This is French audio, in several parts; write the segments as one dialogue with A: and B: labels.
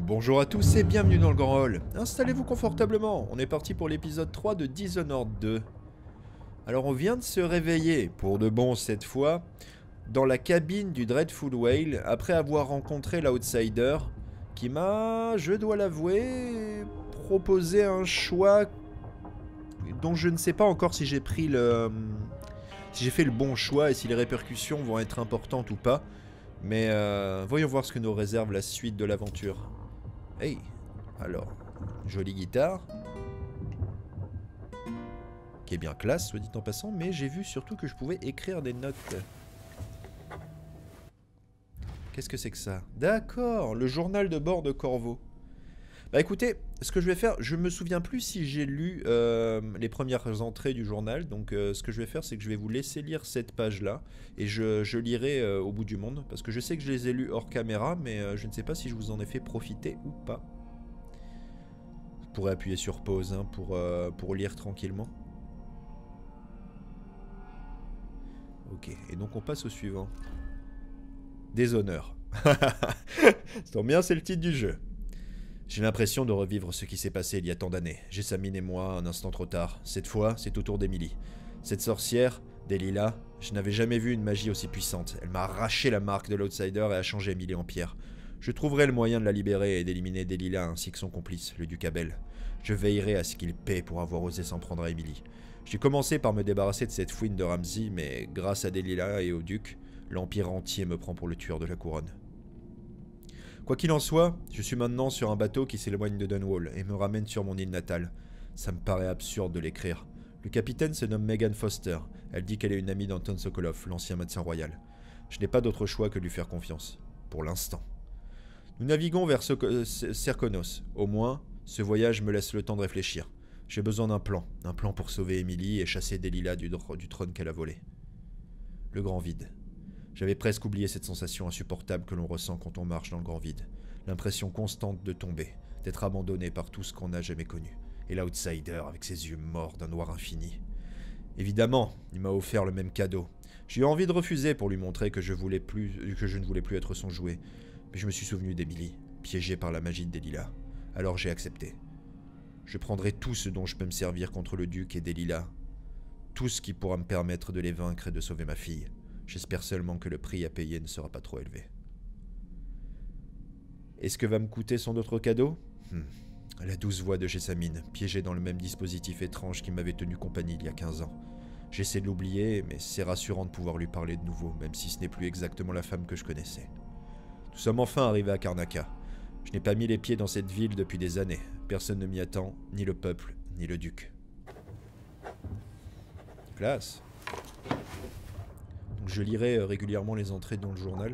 A: Bonjour à tous et bienvenue dans le Grand Hall. Installez-vous confortablement, on est parti pour l'épisode 3 de Dishonored 2. Alors on vient de se réveiller, pour de bon cette fois, dans la cabine du Dreadful Whale, après avoir rencontré l'Outsider, qui m'a, je dois l'avouer, proposé un choix dont je ne sais pas encore si j'ai pris le... si j'ai fait le bon choix et si les répercussions vont être importantes ou pas. Mais voyons voir ce que nous réserve la suite de l'aventure. Hey, alors, jolie guitare. Qui est bien classe, soit dit en passant, mais j'ai vu surtout que je pouvais écrire des notes. Qu'est-ce que c'est que ça? D'accord, le journal de bord de Corvo. Bah écoutez, ce que je vais faire, je me souviens plus si j'ai lu les premières entrées du journal, donc ce que je vais faire, c'est que je vais vous laisser lire cette page-là, et je lirai au bout du monde, parce que je sais que je les ai lus hors caméra, mais je ne sais pas si je vous en ai fait profiter ou pas. Vous pourrez appuyer sur pause hein, pour lire tranquillement. Ok, et donc on passe au suivant. Déshonneur. Ça tombe bien, c'est le titre du jeu. J'ai l'impression de revivre ce qui s'est passé il y a tant d'années. Jessamine et moi, un instant trop tard. Cette fois, c'est au tour d'Emily. Cette sorcière, Delilah, je n'avais jamais vu une magie aussi puissante. Elle m'a arraché la marque de l'Outsider et a changé Emily en pierre. Je trouverai le moyen de la libérer et d'éliminer Delilah ainsi que son complice, le duc Abel. Je veillerai à ce qu'il paie pour avoir osé s'en prendre à Emily. J'ai commencé par me débarrasser de cette fouine de Ramsey, mais grâce à Delilah et au duc, l'Empire entier me prend pour le tueur de la couronne. Quoi qu'il en soit, je suis maintenant sur un bateau qui s'éloigne de Dunwall et me ramène sur mon île natale. Ça me paraît absurde de l'écrire. Le capitaine se nomme Megan Foster. Elle dit qu'elle est une amie d'Anton Sokolov, l'ancien médecin royal. Je n'ai pas d'autre choix que de lui faire confiance. Pour l'instant. Nous naviguons vers Serkonos. Au moins, ce voyage me laisse le temps de réfléchir. J'ai besoin d'un plan. Un plan pour sauver Emily et chasser Delilah du trône qu'elle a volé. Le grand vide. J'avais presque oublié cette sensation insupportable que l'on ressent quand on marche dans le grand vide. L'impression constante de tomber, d'être abandonné par tout ce qu'on n'a jamais connu. Et l'Outsider avec ses yeux morts d'un noir infini. Évidemment, il m'a offert le même cadeau. J'ai eu envie de refuser pour lui montrer que je ne voulais plus être son jouet. Mais je me suis souvenu d'Emily, piégée par la magie de Delilah. Alors j'ai accepté. Je prendrai tout ce dont je peux me servir contre le duc et Delilah. Tout ce qui pourra me permettre de les vaincre et de sauver ma fille. J'espère seulement que le prix à payer ne sera pas trop élevé. Est-ce que va me coûter son autre cadeau? La douce voix de Jessamine, piégée dans le même dispositif étrange qui m'avait tenu compagnie il y a 15 ans. J'essaie de l'oublier, mais c'est rassurant de pouvoir lui parler de nouveau, même si ce n'est plus exactement la femme que je connaissais. Nous sommes enfin arrivés à Karnaca. Je n'ai pas mis les pieds dans cette ville depuis des années. Personne ne m'y attend, ni le peuple, ni le duc. Classe. Je lirai régulièrement les entrées dans le journal.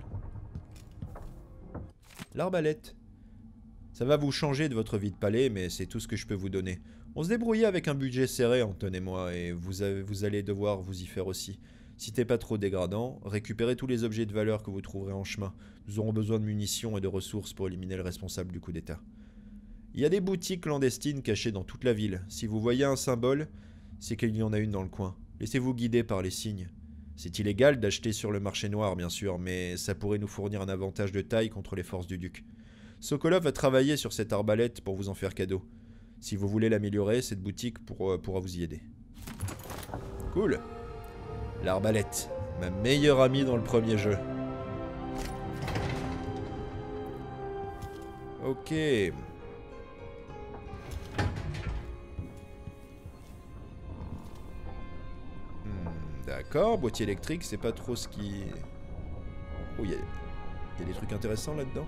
A: L'arbalète. Ça va vous changer de votre vie de palais, mais c'est tout ce que je peux vous donner. On se débrouillait avec un budget serré, Anton et moi, et vous allez devoir vous y faire aussi. Si t'es pas trop dégradant, récupérez tous les objets de valeur que vous trouverez en chemin. Nous aurons besoin de munitions et de ressources pour éliminer le responsable du coup d'état. Il y a des boutiques clandestines cachées dans toute la ville. Si vous voyez un symbole, c'est qu'il y en a une dans le coin. Laissez-vous guider par les signes. C'est illégal d'acheter sur le marché noir, bien sûr, mais ça pourrait nous fournir un avantage de taille contre les forces du duc. Sokolov a travaillé sur cette arbalète pour vous en faire cadeau. Si vous voulez l'améliorer, cette boutique pourra vous y aider. Cool. L'arbalète, ma meilleure amie dans le premier jeu. Ok. D'accord, boîtier électrique, c'est pas trop ce qui... Oh, il y a des trucs intéressants là-dedans.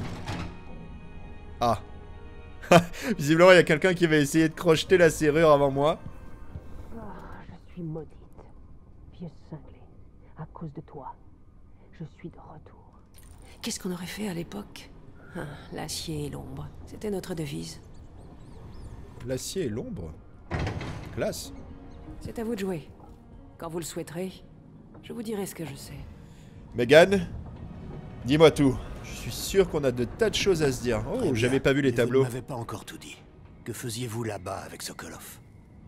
A: Ah. Visiblement, il y a quelqu'un qui va essayer de crocheter la serrure avant moi.
B: Je suis maudite. Vieux cinglé. À cause de toi. Je suis de retour.
C: Qu'est-ce qu'on aurait fait à l'époque? L'acier et l'ombre. C'était notre devise.
A: L'acier et l'ombre. Classe.
C: C'est à vous de jouer. Quand vous le souhaiterez, je vous dirai ce que je sais.
A: Megan, dis-moi tout. Je suis sûr qu'on a de tas de choses à se dire. Oh, j'avais pas vu les tableaux.
D: Vous ne m'avez pas encore tout dit. Que faisiez-vous là-bas avec Sokolov?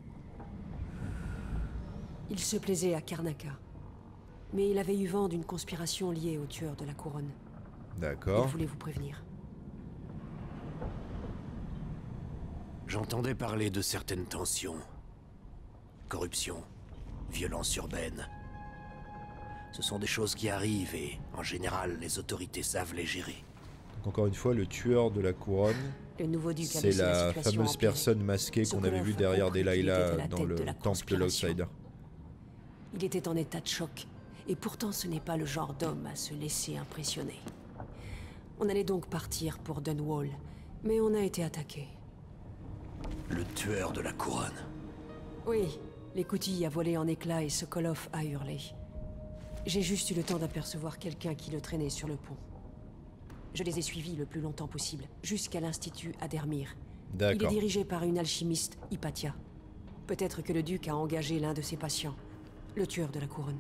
C: Il se plaisait à Karnaca. Mais il avait eu vent d'une conspiration liée au tueur de la couronne.
A: D'accord.
C: Il voulait vous prévenir.
D: J'entendais parler de certaines tensions. Corruption, violence urbaine. Ce sont des choses qui arrivent et, en général, les autorités savent les gérer.
A: Donc encore une fois, le tueur de la couronne,
C: Le nouveau duc a
A: c'est
C: laissé
A: la
C: situation
A: fameuse
C: empirer.
A: personne masquée qu'on avait
C: Sokolov
A: vue
C: a
A: derrière
C: compris qu'il était
A: Delilah
C: à la
A: dans
C: tête
A: le
C: de la
A: temple de
C: conspiration.
A: l'Outsider.
C: Il était en état de choc, et pourtant ce n'est pas le genre d'homme à se laisser impressionner. On allait donc partir pour Dunwall, mais on a été attaqué.
D: Le tueur de la couronne.
C: Oui, l'écoutille a volé en éclats et Sokolov a hurlé. J'ai juste eu le temps d'apercevoir quelqu'un qui le traînait sur le pont. Je les ai suivis le plus longtemps possible, jusqu'à l'Institut Adermir. Il est
A: D'accord.
C: dirigé par une alchimiste, Hypatia. Peut-être que le duc a engagé l'un de ses patients, le tueur de la couronne.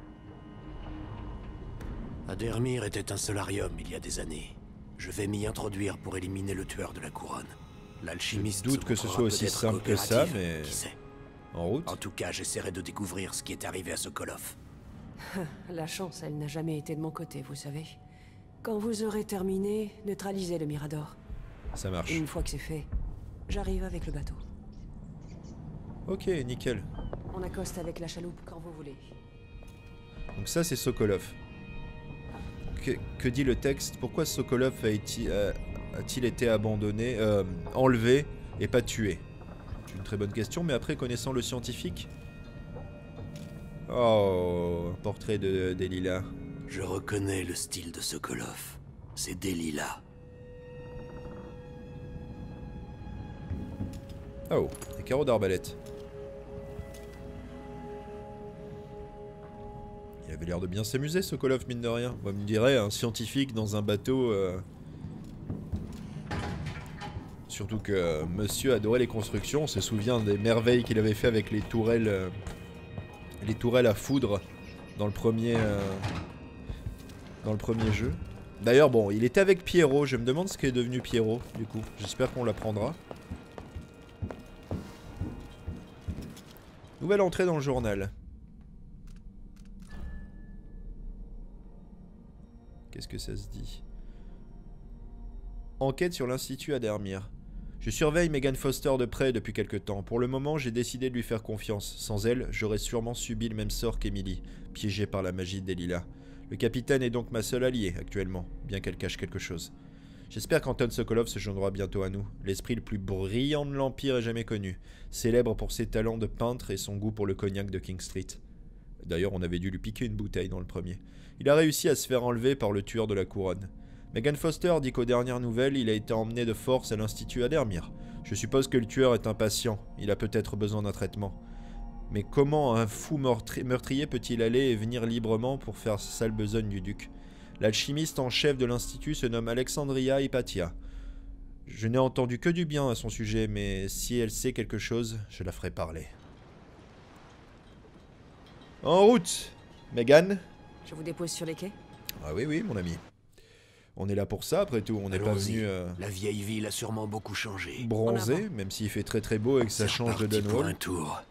D: Adermir était un solarium il y a des années. Je vais m'y introduire pour éliminer le tueur de la couronne. L'alchimiste
A: Je doute que ce
D: montrera
A: soit aussi
D: peut-être
A: simple que ça,
D: coopérative,
A: mais-
D: qui sait.
A: En route.
D: En tout cas, j'essaierai de découvrir ce qui est arrivé à Sokolov.
C: La chance, elle n'a jamais été de mon côté, vous savez. Quand vous aurez terminé, neutralisez le Mirador.
A: Ça
C: Et
A: marche.
C: une fois que c'est fait, j'arrive avec le bateau.
A: Ok, nickel.
C: On accoste avec la chaloupe quand vous voulez.
A: Donc ça, c'est Sokolov. Que dit le texte? Pourquoi Sokolov a-t-il été abandonné, enlevé et pas tué? C'est une très bonne question, mais après, connaissant le scientifique... Oh, un portrait de Delilah.
D: Je reconnais le style de Sokolov. C'est Delilah.
A: Oh, des carreaux d'arbalète. Il avait l'air de bien s'amuser, Sokolov, mine de rien. Moi, me dirait, un scientifique dans un bateau... Surtout que monsieur adorait les constructions. On se souvient des merveilles qu'il avait fait avec les tourelles à foudre dans le premier jeu. D'ailleurs, bon, il était avec Pierrot. Je me demande ce qu'est devenu Pierrot, du coup. J'espère qu'on l'apprendra. Nouvelle entrée dans le journal. Qu'est-ce que ça se dit? Enquête sur l'Institut Adermir. Je surveille Megan Foster de près depuis quelque temps. Pour le moment, j'ai décidé de lui faire confiance. Sans elle, j'aurais sûrement subi le même sort qu'Emily, piégée par la magie de Delilah. Le capitaine est donc ma seule alliée, actuellement, bien qu'elle cache quelque chose. J'espère qu'Anton Sokolov se joindra bientôt à nous. L'esprit le plus brillant de l'Empire ait jamais connu. Célèbre pour ses talents de peintre et son goût pour le cognac de King Street. D'ailleurs, on avait dû lui piquer une bouteille dans le premier. Il a réussi à se faire enlever par le tueur de la couronne. Megan Foster dit qu'aux dernières nouvelles, il a été emmené de force à l'Institut Adermir. Je suppose que le tueur est impatient. Il a peut-être besoin d'un traitement. Mais comment un fou meurtrier peut-il aller et venir librement pour faire sa sale besogne du duc? L'alchimiste en chef de l'Institut se nomme Alexandria Hypatia. Je n'ai entendu que du bien à son sujet, mais si elle sait quelque chose, je la ferai parler. En route, Megan.
C: Je vous dépose sur les quais?
A: Ah oui, oui, mon ami. On est là pour ça, après tout. On n'est pas
D: Allons-y.
A: venu
D: La vieille ville a sûrement beaucoup changé.
A: bronzer, même s'il fait très très beau et que ça
D: C'est
A: change de
D: reparti pour
A: Dunwall.
D: un tour.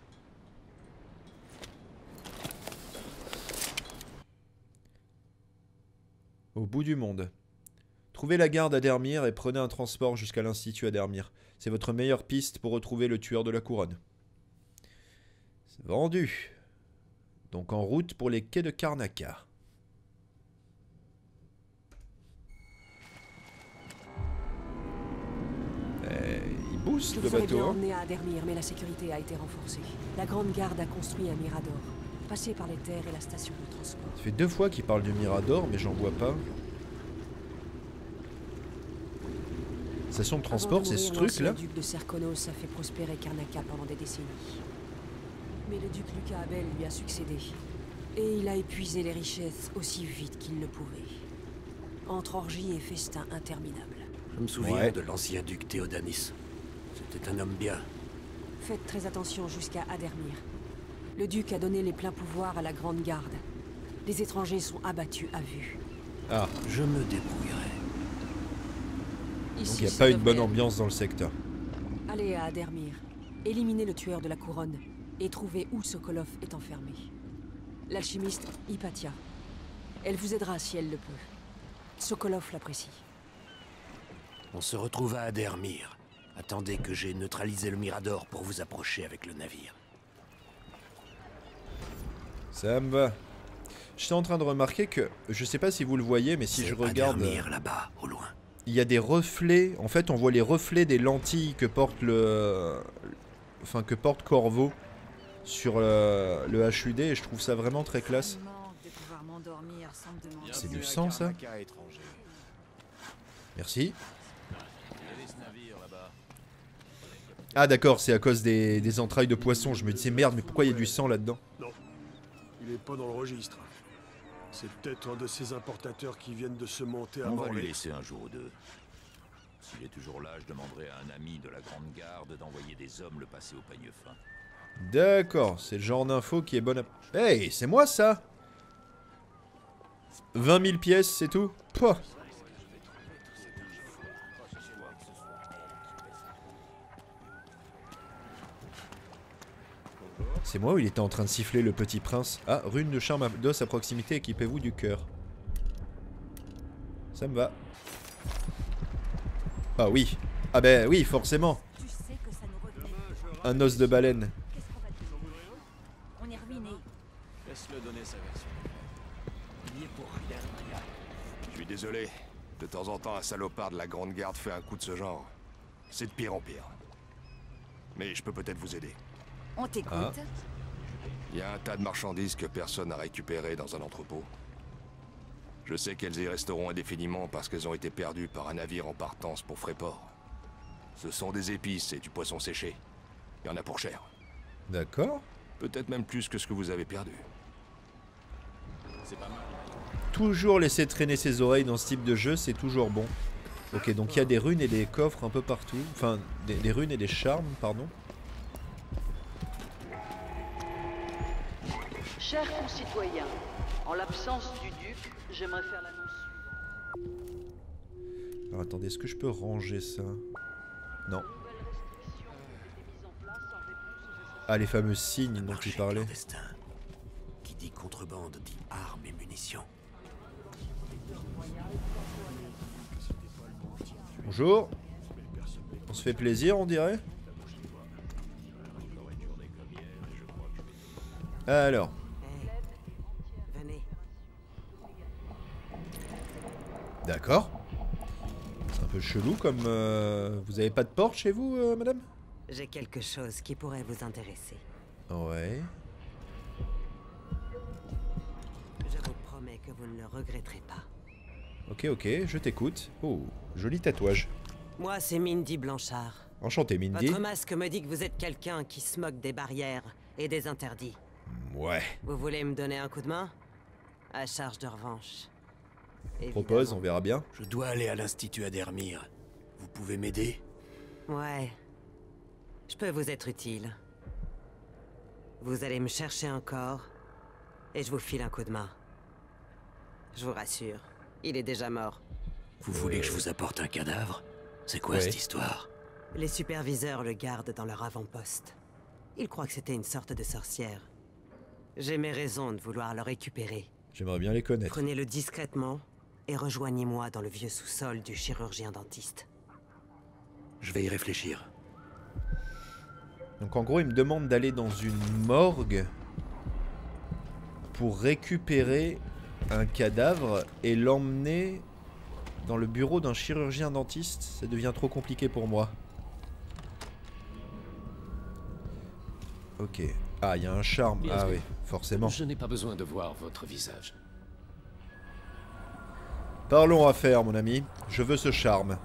A: Au bout du monde. Trouvez la gare d'Adermir et prenez un transport jusqu'à l'Institut Adermir. C'est votre meilleure piste pour retrouver le tueur de la couronne. C'est vendu. Donc en route pour les quais de Karnaca. Il booste
C: Je
A: le
C: vous aurais bien
A: bateau. Hein.
C: emmené à Adermir, mais la sécurité a été renforcée. La Grande Garde a construit un mirador, passé par les terres et la station de transport.
A: Ça fait 2 fois qu'il parle du Mirador, mais j'en vois pas. Station de transport,
C: Avant de
A: c'est ce
C: mourir,
A: truc-là?
C: l'ancien duc de Serkonos a fait prospérer Karnaca pendant des décennies. Mais le duc Lucas Abel lui a succédé. Et il a épuisé les richesses aussi vite qu'il le pouvait. Entre orgies et festins interminables.
D: Je me souviens
A: Ouais.
D: de l'ancien duc Théodanis. C'était un homme bien.
C: Faites très attention jusqu'à Adermir. Le duc a donné les pleins pouvoirs à la Grande Garde. Les étrangers sont abattus à vue.
A: Ah,
D: Je me débrouillerai.
C: Ici,
A: donc il n'y a
C: ça
A: pas une
C: devrait
A: bonne
C: aller.
A: ambiance dans le secteur.
C: Allez à Adermir, éliminez le tueur de la couronne et trouvez où Sokolov est enfermé. L'alchimiste Hypatia. Elle vous aidera si elle le peut. Sokolov l'apprécie.
D: On se retrouve à Adermir. Attendez que j'ai neutralisé le Mirador pour vous approcher avec le navire.
A: Ça me va. J'étais en train de remarquer que, je sais pas si vous le voyez, mais si je regarde...
D: là-bas, au loin.
A: Il y a des reflets, en fait on voit les reflets des lentilles que porte le... Enfin que porte Corvo sur le HUD et je trouve ça vraiment très classe. C'est du sang ça? Merci. Ah d'accord, c'est à cause des entrailles de poisson. Je me disais merde, mais pourquoi il y a du sang là-dedans?
E: Non, il est pas dans le registre. C'est peut-être un de ces importateurs qui viennent de se monter à
F: On va
E: Morlaix.
F: lui laisser un jour ou deux. S'il est toujours là, je demanderai à un ami de la Grande Garde d'envoyer des hommes le passer au peigne fin.
A: D'accord, c'est le genre d'info qui est bonne à... Hey, c'est moi ça? 20 000 pièces, c'est tout? Pouah. C'est moi ou il était en train de siffler le petit prince? Ah, rune de charme d'os à proximité, équipez-vous du cœur. Ça me va. Ah oui. Ah ben oui, forcément. Un os de baleine.
G: On est ruiné.
F: Laisse-le donner sa version.
D: Il y est pour rien.
H: Je suis désolé. De temps en temps, un salopard de la Grande Garde fait un coup de ce genre. C'est de pire en pire. Mais je peux peut-être vous aider.
G: On t'écoute.
A: Ah.
H: Il y a un tas de marchandises que personne n'a récupérées dans un entrepôt. Je sais qu'elles y resteront indéfiniment parce qu'elles ont été perdues par un navire en partance pour Fréport. Ce sont des épices et du poisson séché. Il y en a pour cher.
A: D'accord.
H: Peut-être même plus que ce que vous avez perdu.
F: C'est pas mal.
A: Toujours laisser traîner ses oreilles dans ce type de jeu, c'est toujours bon. Ok, donc il y a des runes et des coffres un peu partout. Enfin, des runes et des charmes, pardon.
I: Chers concitoyens, en l'absence du duc, j'aimerais faire l'annonce suivante.
A: Alors attendez, est-ce que je peux ranger ça? Non. Ah, les fameux signes dont il parlait.
D: Clandestin. Qui dit contrebande dit armes et munitions.
A: Bonjour. On se fait plaisir, on dirait. Alors.
C: Venez.
A: D'accord. C'est un peu chelou comme... Vous avez pas de porte chez vous, madame?
C: J'ai quelque chose qui pourrait vous intéresser.
A: Ouais.
C: Je vous promets que vous ne le regretterez pas.
A: Ok, ok, je t'écoute. Oh, joli tatouage.
C: Moi, c'est Mindy Blanchard.
A: Enchanté, Mindy.
C: Votre masque me dit que vous êtes quelqu'un qui se moque des barrières et des interdits.
A: Ouais.
C: Vous voulez me donner un coup de main? À charge de revanche.
A: Propose, on
C: Évidemment.
A: verra bien.
D: Je dois aller à l'Institut Adermir. Vous pouvez m'aider?
C: Ouais. Je peux vous être utile. Vous allez me chercher un corps, et je vous file un coup de main. Je vous rassure, il est déjà mort.
D: Vous voulez que je vous apporte un cadavre? C'est quoi
A: Ouais.
D: cette histoire?
C: Les superviseurs le gardent dans leur avant-poste. Ils croient que c'était une sorte de sorcière. J'ai mes raisons de vouloir le récupérer.
A: J'aimerais bien les connaître.
C: Prenez-le discrètement et rejoignez-moi dans le vieux sous-sol du chirurgien-dentiste.
D: Je vais y réfléchir.
A: Donc en gros, il me demande d'aller dans une morgue pour récupérer un cadavre et l'emmener dans le bureau d'un chirurgien dentiste. Ça devient trop compliqué pour moi. Ok. Ah, il y a un charme.
J: Bien
A: Ah
J: sûr.
A: oui, forcément.
J: Je n'ai pas besoin de voir votre visage.
A: Parlons affaires, mon ami. Je veux ce charme.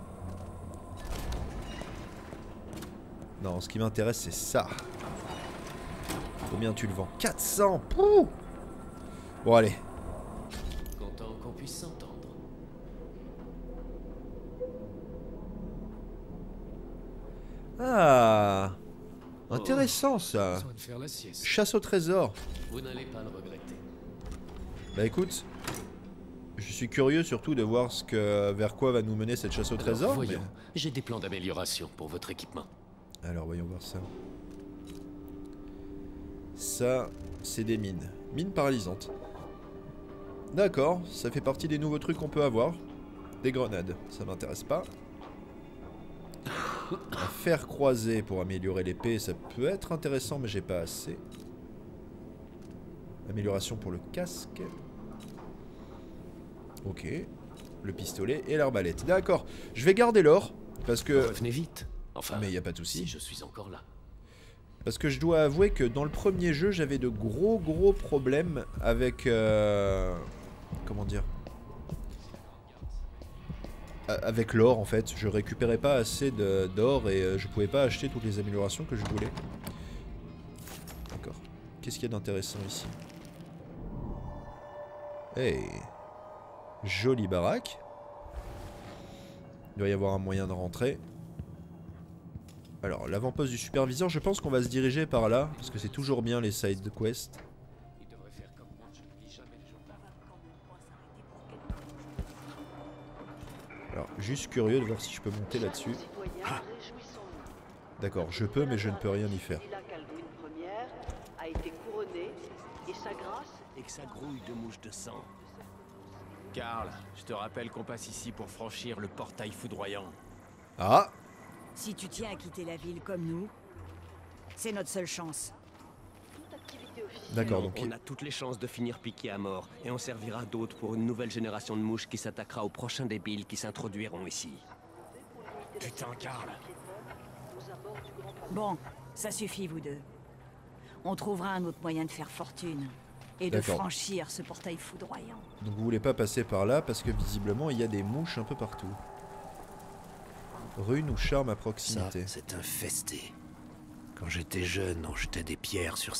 A: Non, ce qui m'intéresse, c'est ça. Combien tu le vends? 400. Pouh. Bon, allez.
J: Content qu'on puisse s'entendre.
A: Ah. Intéressant, ça.
J: Besoin de faire la sieste.
A: Chasse au trésor.
J: Vous n'allez pas le regretter.
A: Bah écoute, je suis curieux surtout de voir vers quoi va nous mener cette chasse au
J: Alors,
A: trésor.
J: voyons, j'ai des plans d'amélioration pour votre équipement.
A: Alors voyons voir ça. Ça, c'est des mines. Mines paralysantes. D'accord, ça fait partie des nouveaux trucs qu'on peut avoir. Des grenades, ça m'intéresse pas. Un fer croisé pour améliorer l'épée, ça peut être intéressant, mais j'ai pas assez. Amélioration pour le casque. Ok. Le pistolet et l'arbalète. D'accord. Je vais garder l'or. Parce que...
J: Revenez vite. Enfin,
A: mais y a pas de souci.
J: Si je suis encore là.
A: Parce que je dois avouer que dans le premier jeu, j'avais de gros problèmes avec... comment dire, avec l'or en fait. Je récupérais pas assez d'or et je pouvais pas acheter toutes les améliorations que je voulais. D'accord. Qu'est-ce qu'il y a d'intéressant ici? Hey. Jolie baraque. Il doit y avoir un moyen de rentrer. Alors, l'avant-poste du superviseur, je pense qu'on va se diriger par là, parce que c'est toujours bien les side quests. Alors, juste curieux de voir si je peux monter là-dessus. D'accord, je peux, mais je ne peux rien y faire.
I: A été couronné et sa grâce
K: et que ça grouille de mouches de sang. Karl, je te rappelle qu'on passe ici pour franchir le portail foudroyant.
A: Ah!
G: Si tu tiens à quitter la ville comme nous, c'est notre seule chance.
A: D'accord, donc
K: on a toutes les chances de finir piqué à mort, et on servira d'autres pour une nouvelle génération de mouches qui s'attaquera aux prochains débiles qui s'introduiront ici. Putain, Karl.
G: Bon, ça suffit vous deux. On trouvera un autre moyen de faire fortune. Et de franchir ce portail foudroyant.
A: Donc vous voulez pas passer par là parce que visiblement il y a des mouches un peu partout. Rune ou charme à proximité.
D: Ça, c'est infesté. Quand j'étais jeune, on jetait des pierres sur...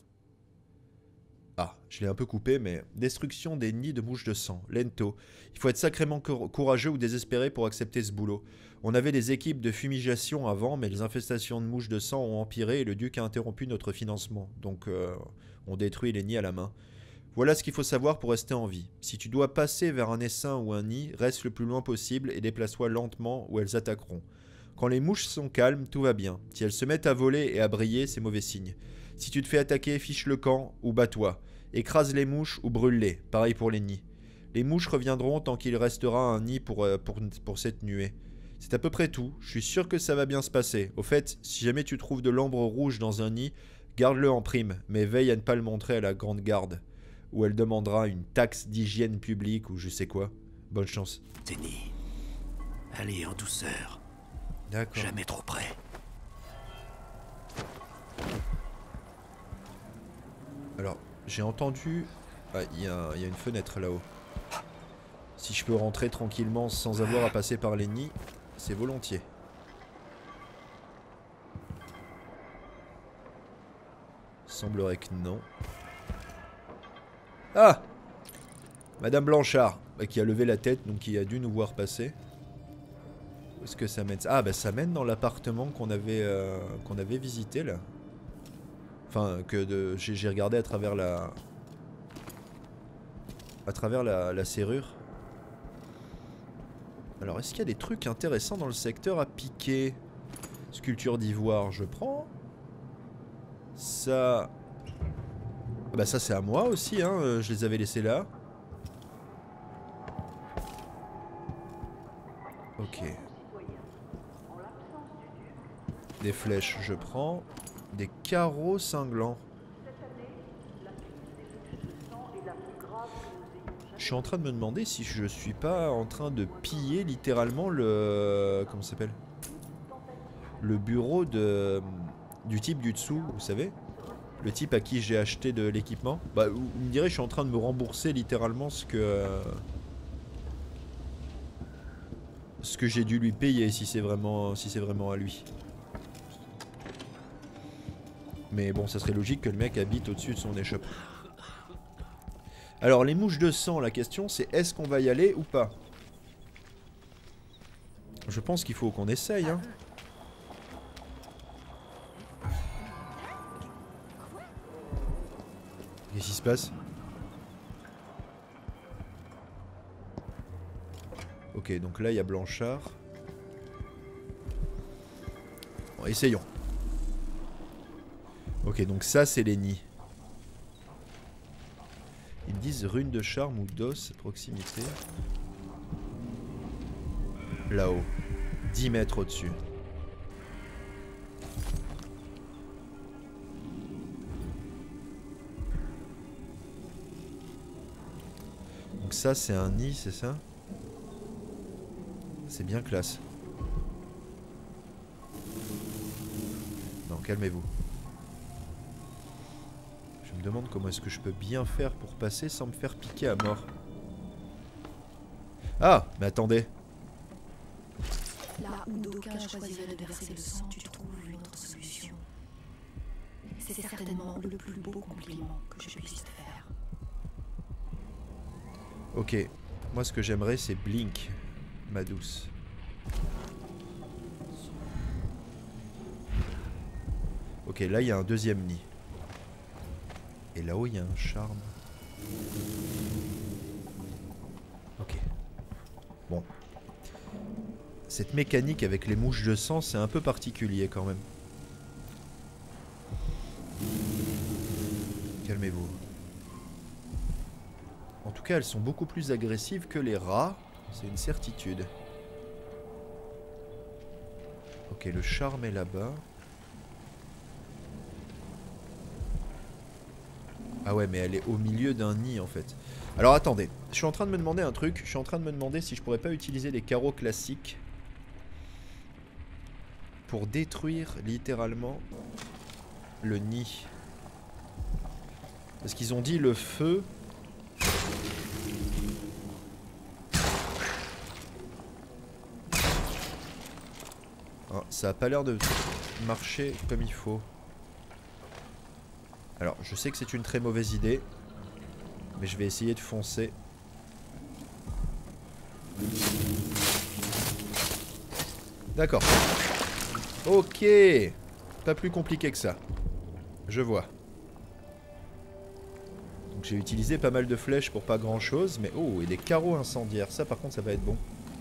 A: Ah, je l'ai un peu coupé, mais... Destruction des nids de mouches de sang. Lento. Il faut être sacrément courageux ou désespéré pour accepter ce boulot. On avait des équipes de fumigation avant, mais les infestations de mouches de sang ont empiré et le duc a interrompu notre financement. Donc, on détruit les nids à la main. Voilà ce qu'il faut savoir pour rester en vie. Si tu dois passer vers un essaim ou un nid, reste le plus loin possible et déplace-toi lentement ou elles attaqueront. Quand les mouches sont calmes, tout va bien. Si elles se mettent à voler et à briller, c'est mauvais signe. Si tu te fais attaquer, fiche le camp ou bats-toi. Écrase les mouches ou brûle-les. Pareil pour les nids. Les mouches reviendront tant qu'il restera un nid pour cette nuée. C'est à peu près tout. Je suis sûr que ça va bien se passer. Au fait, si jamais tu trouves de l'ambre rouge dans un nid, garde-le en prime, mais veille à ne pas le montrer à la grande garde. Ou elle demandera une taxe d'hygiène publique ou je sais quoi. Bonne chance.
D: Tenny. Allez, en douceur.
A: D'accord.
D: Jamais trop près.
A: Alors, j'ai entendu... Ah, il y a une fenêtre là-haut. Si je peux rentrer tranquillement sans avoir à passer par les nids, c'est volontiers. Semblerait que non. Ah! Madame Blanchard, qui a levé la tête, donc qui a dû nous voir passer. Où est-ce que ça mène? Ah, bah ça mène dans l'appartement qu'on avait visité là. Enfin, que j'ai regardé à travers la... la serrure. Alors, est-ce qu'il y a des trucs intéressants dans le secteur à piquer? Sculpture d'ivoire, je prends. Ça... Ah bah ça c'est à moi aussi, hein. Je les avais laissés là. Ok. Des flèches, je prends. Des carreaux cinglants. Je suis en train de me demander si je suis pas en train de piller littéralement le... Comment ça s'appelle? Le bureau du type du dessous, vous savez? Le type à qui j'ai acheté de l'équipement. Bah, vous me direz, je suis en train de me rembourser littéralement ce que j'ai dû lui payer si c'est vraiment à lui. Mais bon, ça serait logique que le mec habite au-dessus de son échoppe. Alors, les mouches de sang, la question c'est est-ce qu'on va y aller ou pas? Je pense qu'il faut qu'on essaye, hein. Qu'est-ce qui se passe? Ok, donc là il y a Blanchard. Bon, essayons. Ok, donc ça c'est les nids. Ils me disent rune de charme ou d'os à proximité. Là-haut. 10 mètres au-dessus. Donc ça c'est un nid, c'est ça? C'est bien classe. Non, calmez-vous. Je me demande comment est-ce que je peux bien faire pour passer sans me faire piquer à mort. Ah, mais attendez.
L: Là où d'aucuns choisiraient de verser le sang, tu trouves une autre solution. C'est certainement le plus beau compliment que je puisse te faire.
A: Ok, moi ce que j'aimerais c'est Blink, ma douce. Ok, là il y a un deuxième nid. Et là-haut il y a un charme. Ok. Bon. Cette mécanique avec les mouches de sang, c'est un peu particulier quand même. Calmez-vous. En tout cas, elles sont beaucoup plus agressives que les rats. C'est une certitude. Ok, le charme est là-bas. Ah ouais, mais elle est au milieu d'un nid en fait. Alors attendez, je suis en train de me demander un truc. Je suis en train de me demander si je pourrais pas utiliser des carreaux classiques pour détruire littéralement le nid. Parce qu'ils ont dit le feu. Ah, ça a pas l'air de marcher comme il faut. Alors, je sais que c'est une très mauvaise idée, mais je vais essayer de foncer. D'accord. Ok. Pas plus compliqué que ça. Je vois. Donc j'ai utilisé pas mal de flèches pour pas grand chose, mais oh, et des carreaux incendiaires. Ça par contre, ça va être bon.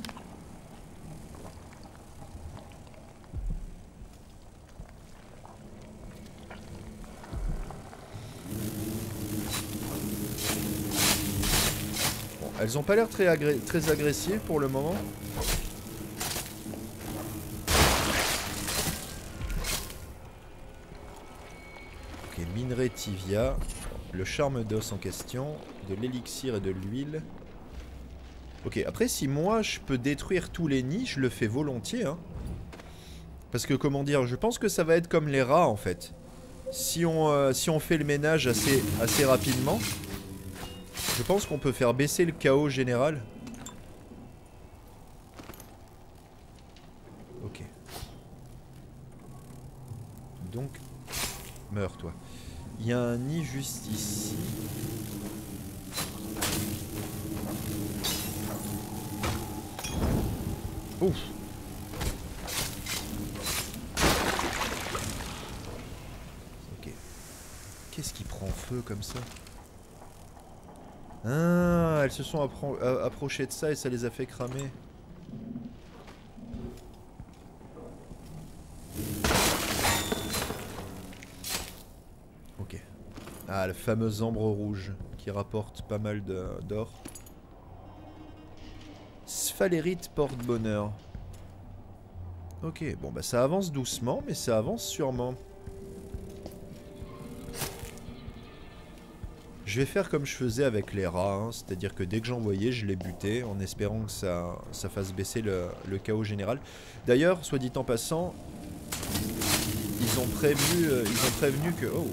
A: Elles ont pas l'air très agressives pour le moment. Ok, minerai tibia, le charme d'os en question, de l'élixir et de l'huile. Ok, après si moi je peux détruire tous les nids, je le fais volontiers. Hein. Parce que comment dire, je pense que ça va être comme les rats en fait. Si on fait le ménage assez rapidement... Je pense qu'on peut faire baisser le chaos général. Ok. Donc, meurs toi. Il y a un nid juste ici. Ouf. Ok. Qu'est-ce qui prend feu comme ça ? Ah, elles se sont approchées de ça et ça les a fait cramer. Ok. Ah, la fameuse ambre rouge qui rapporte pas mal d'or. Sphalérite porte-bonheur. Ok, bon bah ça avance doucement, mais ça avance sûrement. Je vais faire comme je faisais avec les rats, hein, c'est-à-dire que dès que j'en voyais, je les butais en espérant que ça fasse baisser le chaos général. D'ailleurs, soit dit en passant, ils ont prévenu que... Oh.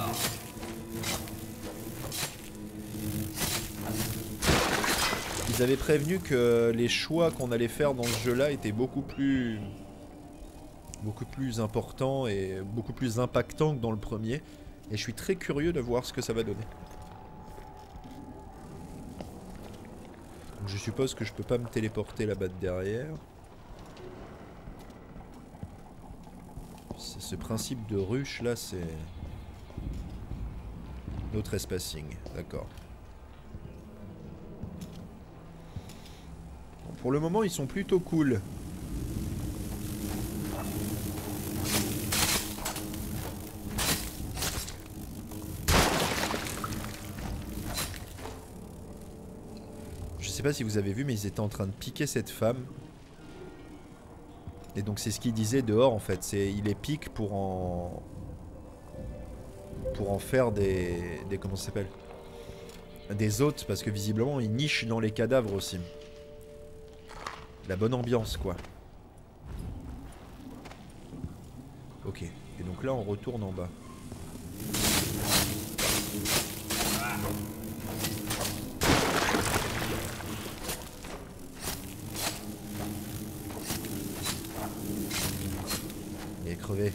A: Ils avaient prévenu que les choix qu'on allait faire dans ce jeu-là étaient beaucoup plus importants et beaucoup plus impactants que dans le premier. Et je suis très curieux de voir ce que ça va donner. Donc je suppose que je peux pas me téléporter là-bas de derrière. Ce principe de ruche là, c'est... Notre espacing, d'accord. Bon, pour le moment, ils sont plutôt cool. Je sais pas si vous avez vu, mais ils étaient en train de piquer cette femme. Et donc c'est ce qu'il disait dehors en fait. Il les pique pour en faire des comment ça s'appelle, des hôtes, parce que visiblement ils nichent dans les cadavres aussi. La bonne ambiance quoi. Ok, et donc là on retourne en bas. Il est crevé.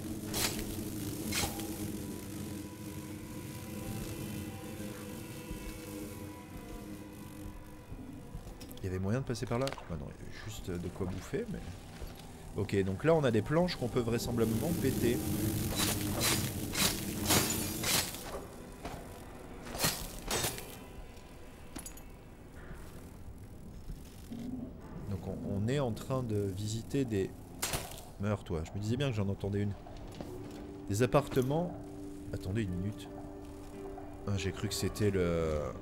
A: Il y avait moyen de passer par là? Ah non, il y avait juste de quoi bouffer, mais... Ok, donc là on a des planches qu'on peut vraisemblablement péter. Donc on est en train de visiter des... Meurs toi, je me disais bien que j'en entendais une. Des appartements... Attendez une minute. Ah, j'ai cru que c'était le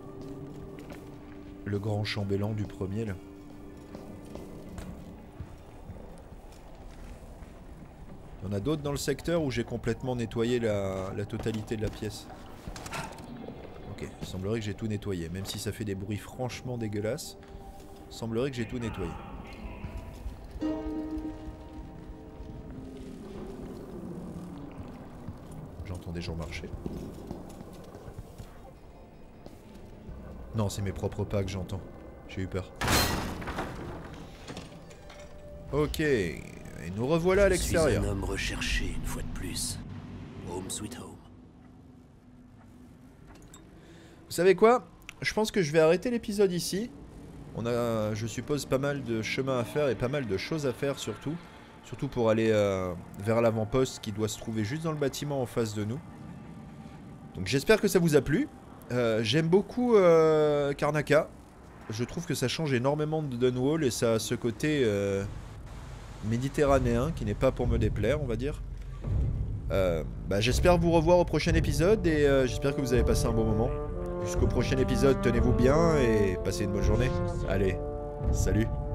A: grand chambellan du premier là. Il y en a d'autres dans le secteur où j'ai complètement nettoyé la totalité de la pièce. Ok, il semblerait que j'ai tout nettoyé. Même si ça fait des bruits franchement dégueulasses, il semblerait que j'ai tout nettoyé. J'entends des gens marcher. Non, c'est mes propres pas que j'entends. J'ai eu peur. Ok. Et nous revoilà à l'extérieur.
D: Je suis un homme recherché une fois de plus. Home sweet home.
A: Vous savez quoi? Je pense que je vais arrêter l'épisode ici. On a, je suppose, pas mal de chemin à faire et pas mal de choses à faire surtout. Surtout pour aller vers l'avant-poste qui doit se trouver juste dans le bâtiment en face de nous. Donc j'espère que ça vous a plu. J'aime beaucoup Karnaca. Je trouve que ça change énormément de Dunwall et ça a ce côté méditerranéen qui n'est pas pour me déplaire, on va dire. J'espère vous revoir au prochain épisode et j'espère que vous avez passé un bon moment. Jusqu'au prochain épisode, tenez-vous bien et passez une bonne journée. Allez, salut!